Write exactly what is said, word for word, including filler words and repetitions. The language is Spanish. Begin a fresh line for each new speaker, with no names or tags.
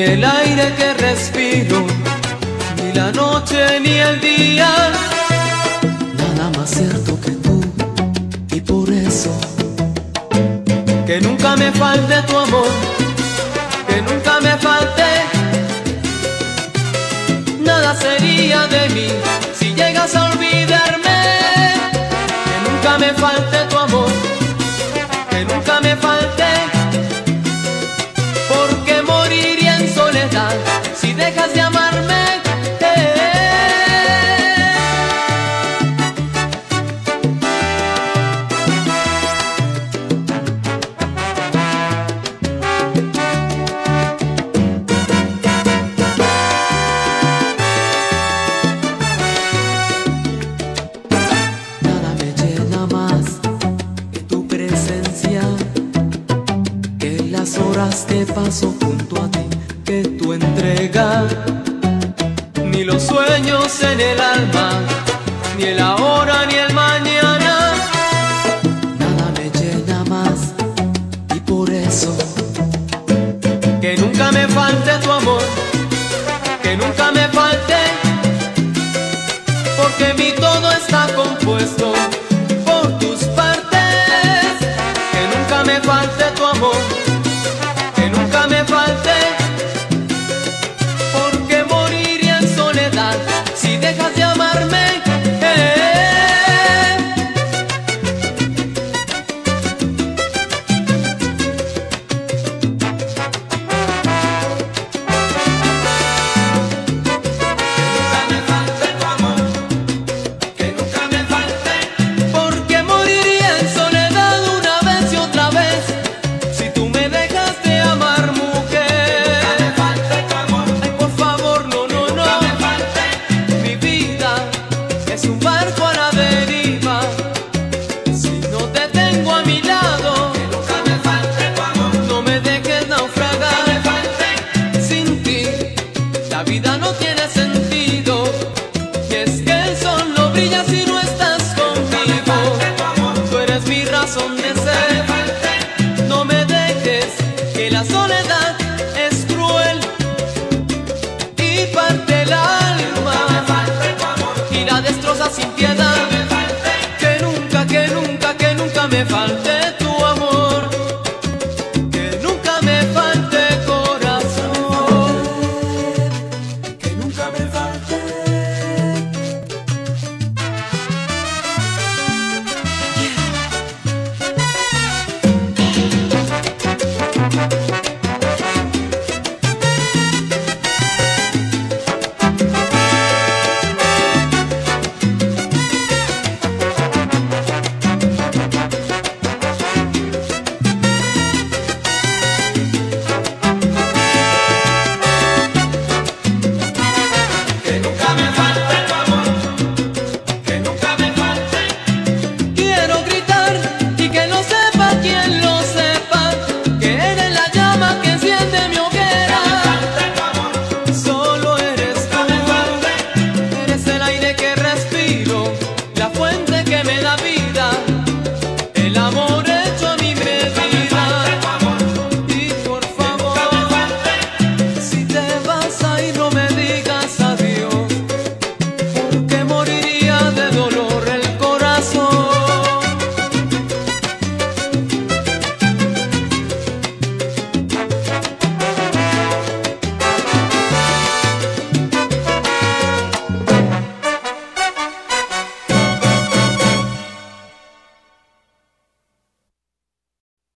el aire que respiro, ni la noche ni el día. Nada más cierto que tú, y por eso que nunca me falte tu amor, que nunca me falte. Nada sería de mí si llegas a olvidarme. Que nunca me falte tu amor, que nunca me falte. Porque moriría en soledad si dejas de amarme. Nada me llena más que tu presencia, que las horas que paso junto a ti, que tu entrega. Ni los sueños en el alma, ni el ahora ni el mañana. Nada me llena más, y por eso que nunca me falte tu amor, que nunca me falte. Porque mi todo está compuesto por tus partes. Que nunca me falte tu amor, que nunca me falte.